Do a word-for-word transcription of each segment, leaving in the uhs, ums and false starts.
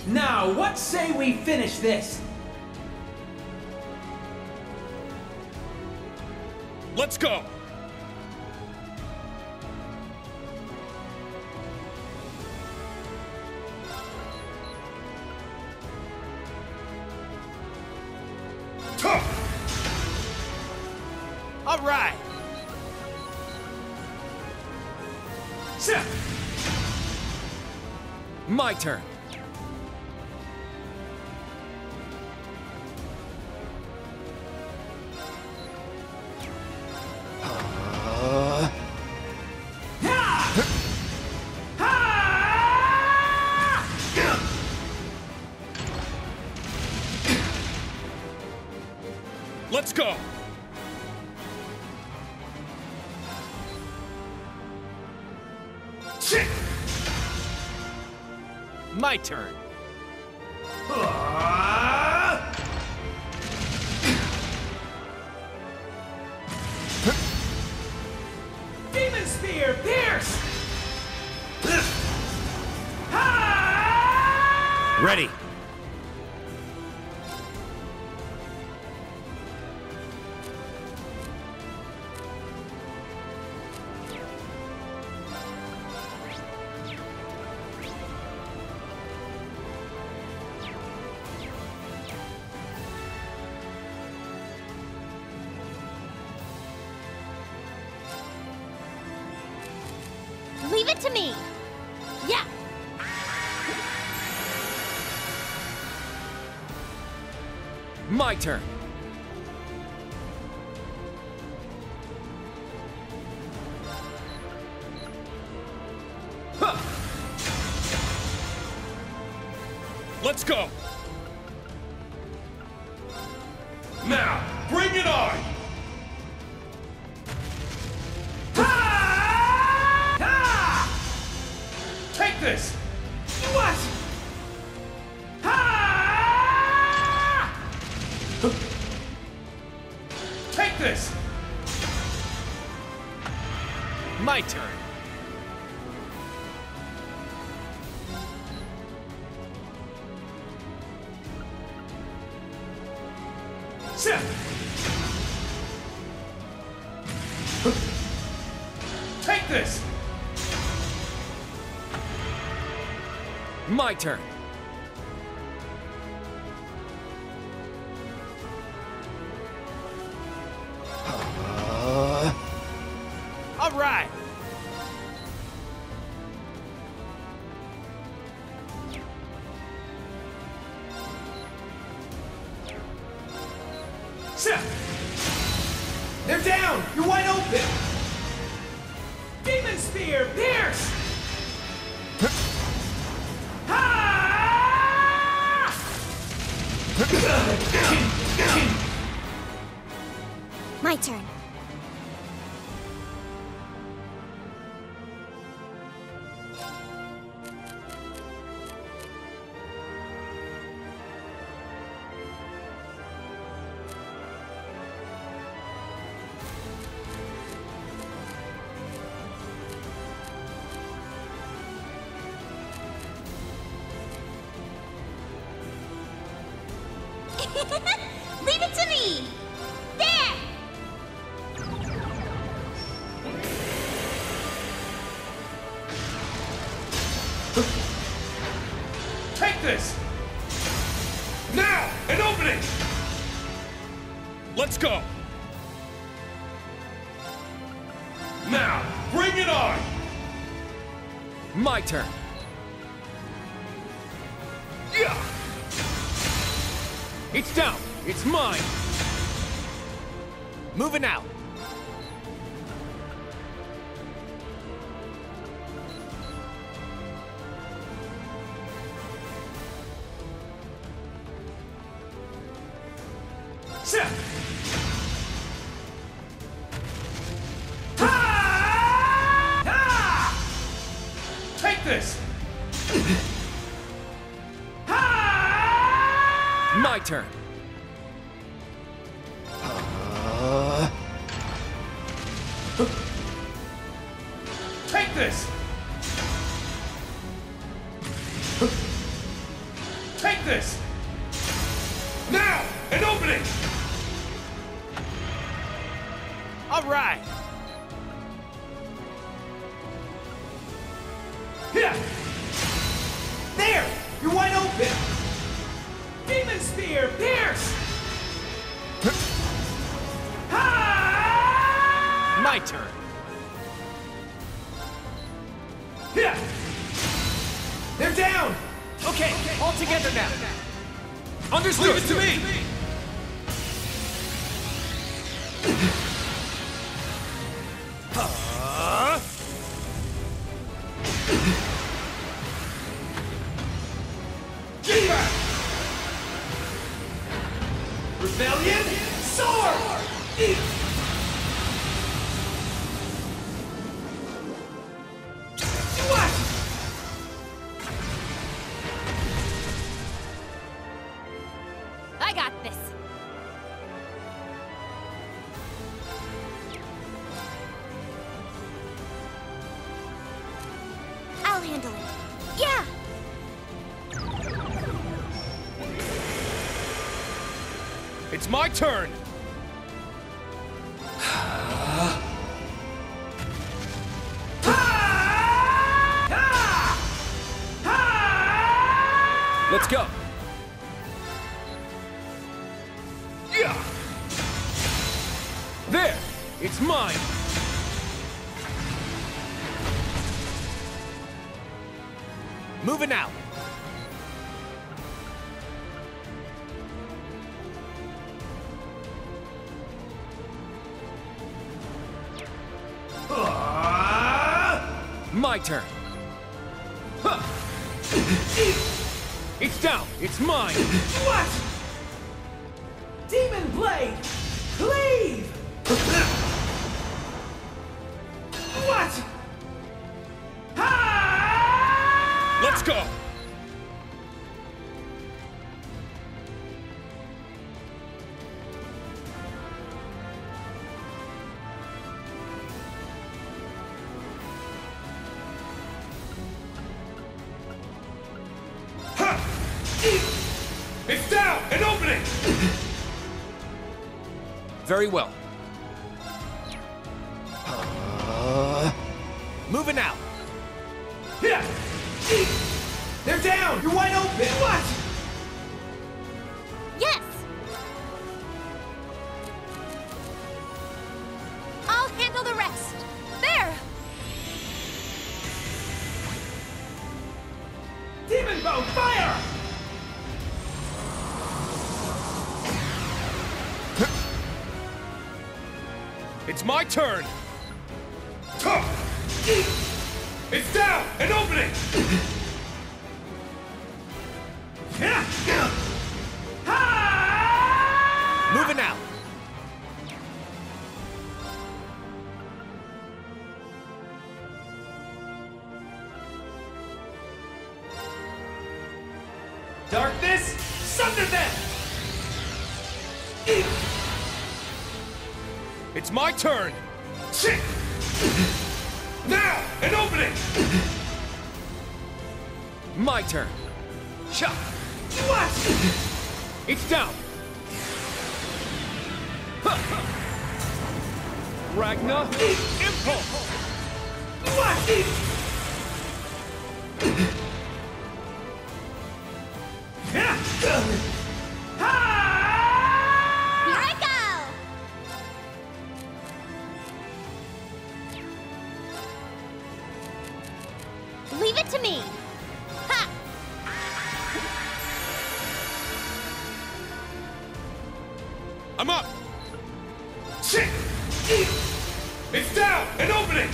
Now, what say we finish this? Let's go! All right! My turn. Uh... Let's go! My turn. Demon Spear, pierce! Ready. Leave it to me. Yeah. My turn. Huh. Let's go. Now, bring it on! Take this! What? Ha! Take this! My turn. Take this! My turn. Uh... All right. They're down! You're wide open! Demon Spear, pierce! My turn. Leave it to me! There! Take this! Now! An opening! Let's go. Now, bring it on! My turn. Yeah! It's down. It's mine. Moving out. Set! Take this! My turn. Uh... Take this! Take this! Now! An opening! All right. Here! There! You're wide open! Demon Spear! Pierce! Ha! My turn. Here! They're down! Okay, all together now. Understood. Leave it to me! Uh, Get back! Rebellion! Sword! Eat! What? I got this. I'll handle it. Yeah! it's my turn. Let's go. Yeah! There, it's mine. Moving out. My turn. Huh. It's down. It's mine. What? Demon Blade! Cleave! What? Ha! Let's go. It's down! An opening! Very well. Moving out. Here! They're down! You're wide open! What? Yes! I'll handle the rest. There! Demon Bow, fire! It's my turn. Tough! It's down! An opening! Ha! Moving out. Darkness, sunder them! It's my turn. Shit! Now! An opening! My turn. Chop. What? It's down. Ragna. Impulse. What? Ha! Here I go! Leave it to me. Ha! I'm up. Shit! It's down! An opening!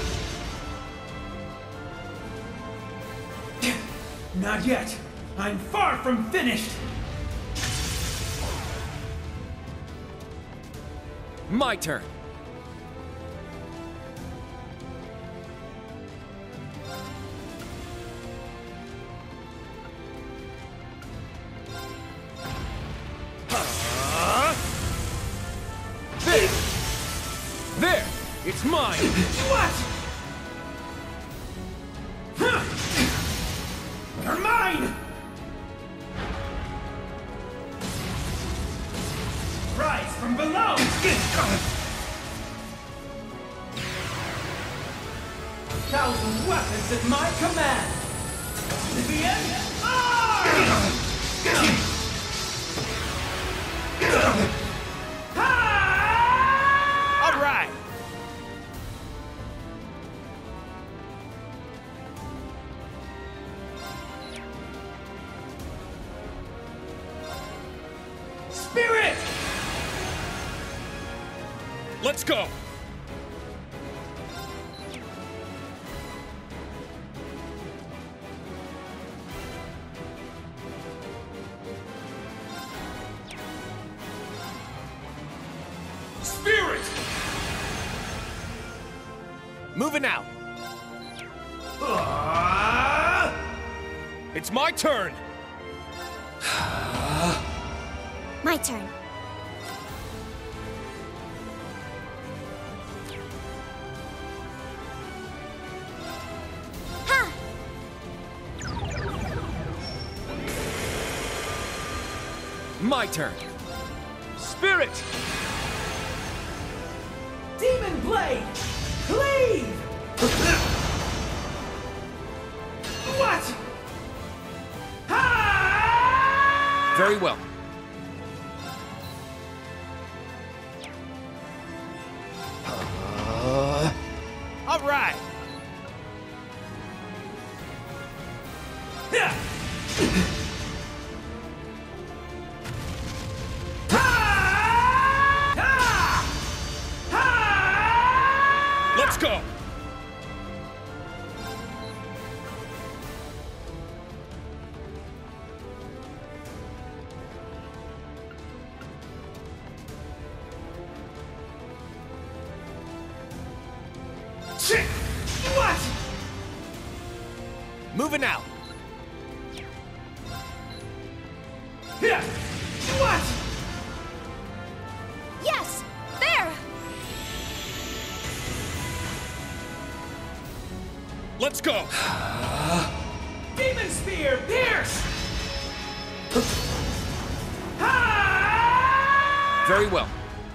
Not yet. I'm far from finished. My turn. Uh, there. There. It's mine. What? Huh. They're mine! Thousand weapons at my command! Oblivion! Ah! All right. Spirit! Let's go. Spirit! Moving out. Ah! It's my turn. My turn. Ha! My turn. Spirit! Demon Blade! Cleave! What? Ha! Very well. All right. Yeah. Let's go. Shit! What? Moving out. Yeah. What? Yes! There! Let's go. Demon Spear! Pierce! Ha! Very well.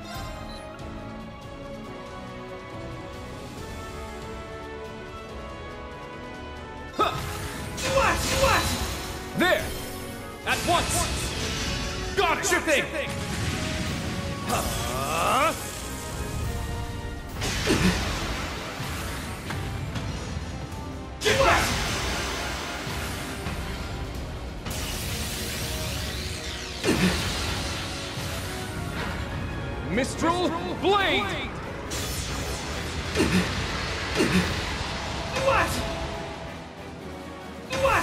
Huh. What? What? There. At once. Got it. Sure thing. Huh? Get back! Mistral Blade. What? What?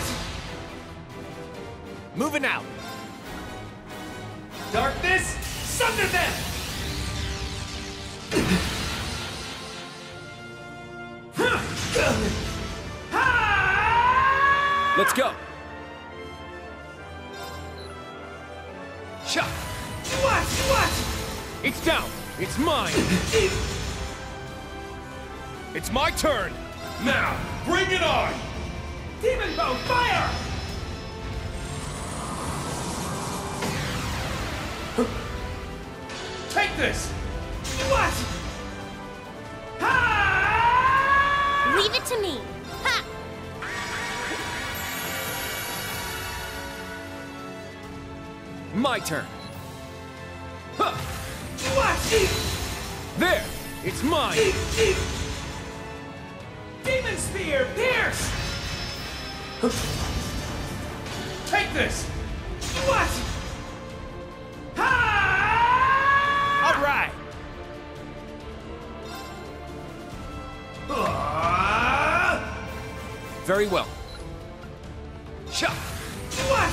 Moving out. Darkness, sunder them! Ha! Let's go. Shot. What? What? It's down. It's mine. It's my turn. Now, bring it on! Demon Bow, fire! Take this! What? Ha! Leave it to me. Ha! My turn. Huh. What? There. It's mine. Demon Spear, pierce! Take this! What? Ha! All right. Ah! Very well. Shot. What?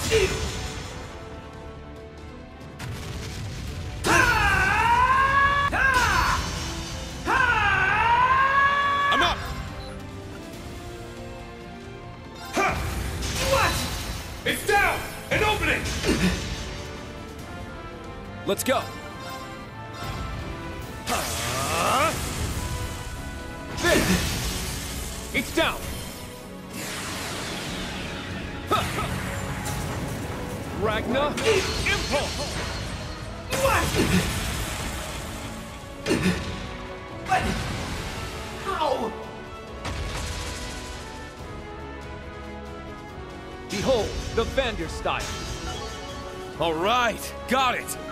Ha! Ha! Ha! I'm up. Ha! What? It's down! An opening! Let's go. Huh? There. It's down. Huh. Ragna Impulse. What? But... how? Behold, the Vander style. All right, got it.